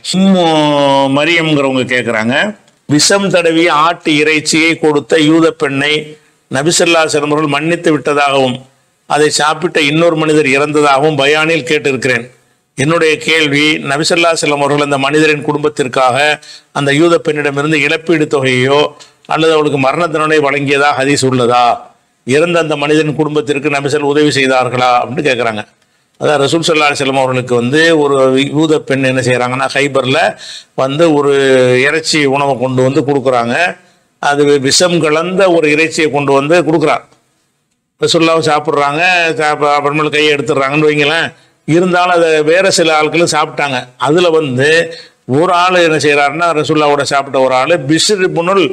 மரியம்ங்கிறவங்க கேட்குறாங்க, விஷம் தடவிய ஆட்டு இறைச்சியை கொடுத்த யூத பெண்ணை நபி ஸல்லல்லாஹு அலைஹி வஸல்லம் அவர்கள் மன்னித்து விட்டதாகவும் அதை சாப்பிட்ட இன்னொரு மனிதர் இறந்ததாகவும் பயானில் கேட்டிருக்கிறேன். என்னுடைய கேள்வி, நபி ஸல்லல்லாஹு அலைஹி வஸல்லம் அவர்கள் அந்த மனிதரின் குடும்பத்திற்காக அந்த யூத பெண்ணிடமிருந்து இழப்பீடு தொகையோ அல்லது அவளுக்கு மரண தண்டனை வழங்கியதா ஹதீஸ் உள்ளதா? இறந்த அந்த மனிதனின் குடும்பத்திற்கு நபி ஸல்லல்லாஹு உதவி செய்தார்களா அப்படின்னு கேட்குறாங்க. அதான் ரசூல் ஸல்லல்லாஹு அலைஹி வஸல்லம் அவர்களுக்கு ஒரு யூத பெண் என்ன செய்கிறாங்கன்னா, ஹைபரில் ஒரு இறைச்சி உணவை கொண்டு கொடுக்குறாங்க. அது விஷம் கலந்த ஒரு இறைச்சியை கொண்டு கொடுக்குறான். ரசூலுல்லாஹ் சாப்பிட்றாங்க, அப்புறமேல கையை எடுத்துடுறாங்கன்னு வைங்களேன். இருந்தாலும் அதை வேறு சில ஆட்களும் சாப்பிட்டாங்க. அதில் ஒரு ஆள் என்ன செய்கிறாருன்னா, ரசூலுல்லாஹோட சாப்பிட்ட ஒரு ஆள் பிஷ்ர் இப்னுல்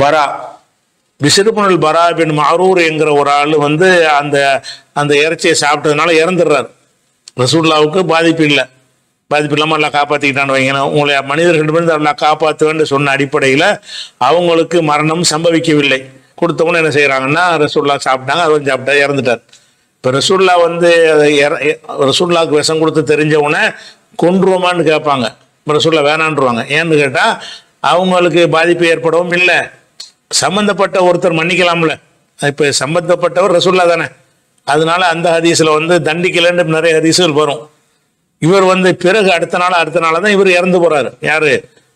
பரா பின் மஅரூர் என்கிற ஒரு ஆள் அந்த அந்த இறைச்சியை சாப்பிட்டதுனால இறந்துடுறாரு. ரசூலுல்லாஹ்வுக்கு பாதிப்பு இல்லாமல் எல்லாம் காப்பாற்றிக்கிட்டான்னு வைங்களேன். உங்களை மனிதர்களிடமிருந்து எல்லாம் காப்பாற்றுவேன்னு சொன்ன அடிப்படையில் அவங்களுக்கு மரணம் சம்பவிக்கவில்லை. கொடுத்தவங்க என்ன செய்கிறாங்கன்னா, ரசூலுல்லாஹ் சாப்பிட்டாங்க, அவர் சாப்பிட்டா இறந்துட்டார். இப்போ ரசூலுல்லாஹ் ரசூலுல்லாஹ்வுக்கு விஷம் கொடுத்து தெரிஞ்சவனை கொன்றுவோமான்னு கேட்பாங்க. ரசூலுல்லாஹ் வேணான்றுவாங்க. ஏன்னு கேட்டால் அவங்களுக்கு பாதிப்பு ஏற்படவும் இல்லை. சம்பந்தப்பட்ட ஒருத்தர் மன்னிக்கலாம்ல. இப்போ சம்பந்தப்பட்டவர் ரசூலுல்லாஹ் தானே. அதனால அந்த ஹதீஸில் தண்டிக்கலைன்னு நிறைய ஹதீஸுகள் வரும். இவர் பிறகு அடுத்த நாள் தான் இவர் இறந்து போறாரு. யாரு?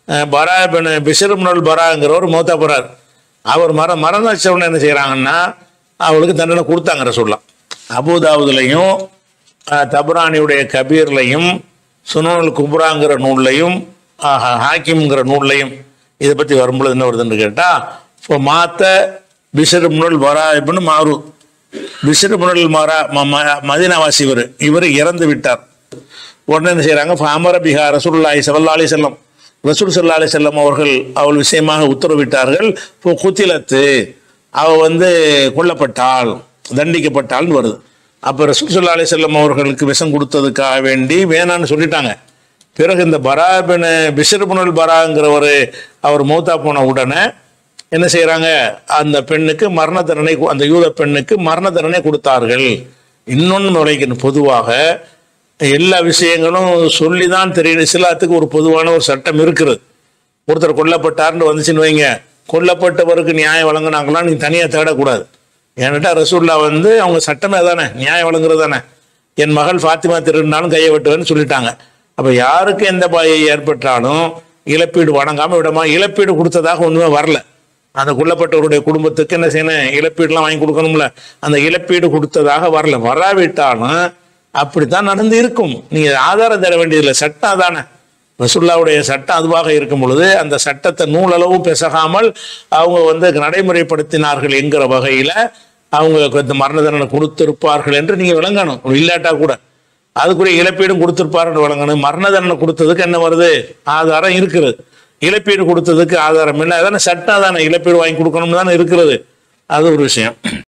பிஷ்ர் இப்னுல் பராங்கிறவர் மௌத்தா போறாரு. அவர் மரண வச்சவன என்ன செய்யறாங்கன்னா, அவளுக்கு தண்டனை கொடுத்தாங்க ரசூலுல்லாஹ். அபூதாவுதுலையும் தபரானியுடைய கபீர்லையும் சுனனுல் குப்ராங்கிற நூல்லையும் ஹாக்கிம்ங்கிற நூல்லையும் இதை பற்றி வரும்பொழுது என்ன வருதுன்னு கேட்டால், இப்போ மாத்த பிஷ்ர் இப்னுல் பரா இப்னு மஅரூர், பிஷ்ர் இப்னுல் பரா மதீனாவாசி இவர் இறந்து விட்டார். உடனே என்ன செய்கிறாங்க, அமர பிஹா ரசூலுல்லாஹி ஸல்லல்லாஹு அலைஹி வஸல்லம், ரசூல் ஸல்லல்லாஹு அலைஹி வஸல்லம் அவள் விஷயமாக உத்தரவிட்டார்கள். இப்போ குத்திலத்து, அவள் கொல்லப்பட்டாள், தண்டிக்கப்பட்டாள்னு வருது. அப்போ ரசூல் ஸல்லல்லாஹு அலைஹி வஸல்லம் அவர்களுக்கு விஷம் கொடுத்ததுக்காக வேண்டி வேணான்னு சொல்லிட்டாங்க. பிறகு இந்த பிஷ்ர் இப்னுல் பராங்கிறவர் அவர் மௌத்தா போன உடனே என்ன செய்கிறாங்க, அந்த பெண்ணுக்கு மரண தண்டனை, அந்த யூத பெண்ணுக்கு மரண தண்டனை கொடுத்தார்கள். இன்னொன்று நுழைக்கணும், பொதுவாக எல்லா விஷயங்களும் சொல்லி தான் தெரியும். இஸ்லாத்துக்கு ஒரு பொதுவான ஒரு சட்டம் இருக்கிறது. ஒருத்தர் கொல்லப்பட்டார்னு வந்துச்சுன்னு வைங்க, கொல்லப்பட்டவருக்கு நியாயம் வழங்கினாங்களாம் நீ தனியாக தேடக்கூடாது. ஏன்னுட்டா ரசூலுல்லாஹ் அவங்க சட்டமே தானே, நியாயம் வழங்குறது தானே. என் மகள் ஃபாத்திமா திருடினாலும் கையை வெட்டுவேன்னு சொல்லிட்டாங்க. அப்போ யாருக்கு எந்த பாயை ஏற்பட்டாலும் இழப்பீடு வழங்காமல் விடமா. இழப்பீடு கொடுத்ததாக ஒன்றுமே வரல. அந்த கொல்லப்பட்டவருடைய குடும்பத்துக்கு என்ன செய்யணும், இழப்பீடுலாம் வாங்கி கொடுக்கணும்ல. அந்த இழப்பீடு கொடுத்ததாக வரல. வராவிட்டாலும் அப்படித்தான் நடந்து இருக்கும். நீங்கள் ஆதாரம் தர வேண்டியதில்லை, சட்டம் தானே. ரசூலுல்லாஹ்வுடைய சட்டம் அதுவாக இருக்கும் பொழுது அந்த சட்டத்தை நூலளவும் பெசகாமல் அவங்க நடைமுறைப்படுத்தினார்கள் என்கிற வகையில் அவங்க மரண தண்டனை கொடுத்திருப்பார்கள் என்று நீங்கள் விளங்கணும். இல்லாட்டா கூட அதுக்குரிய இழப்பீடும் கொடுத்திருப்பார்கள் விளங்கணும். மரண தண்டனை கொடுத்ததுக்கு என்ன வருது, ஆதாரம் இருக்கிறது. இழப்பீடு கொடுத்ததுக்கு ஆதாரம் இல்லை, அதான சட்டம் தானே. இழப்பீடு வாங்கி கொடுக்கணும்னு தானே இருக்கிறது. அது ஒரு விஷயம்.